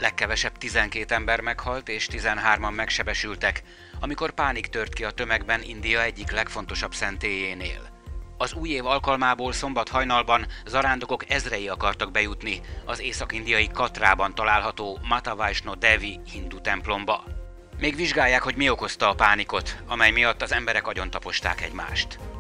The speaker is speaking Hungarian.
Legkevesebb 12 ember meghalt és 13-an megsebesültek, amikor pánik tört ki a tömegben India egyik legfontosabb szentélyénél. Az új év alkalmából szombat hajnalban zarándokok ezrei akartak bejutni az észak-indiai Katrában található Mata Vaishno Devi hindu templomba. Még vizsgálják, hogy mi okozta a pánikot, amely miatt az emberek agyontaposták egymást.